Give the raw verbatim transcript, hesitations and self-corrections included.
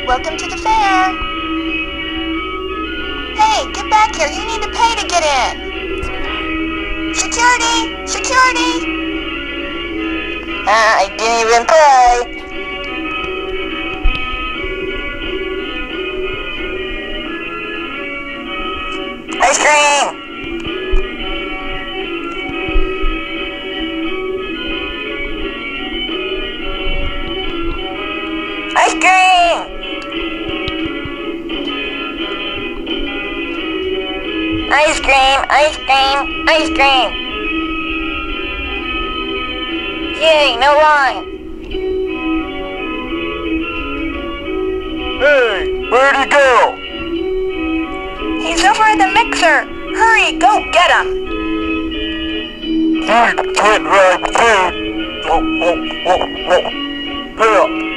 Welcome to the fair. Hey, get back here. You need to pay to get in. Security! Security! Uh, I didn't even pay. Ice cream! Ice cream! Ice cream, ice cream, ice cream! Yay, no line! Hey, where'd he go? He's over at the mixer! Hurry, go get him! I can't ride food! Oh, oh, oh, oh. Help!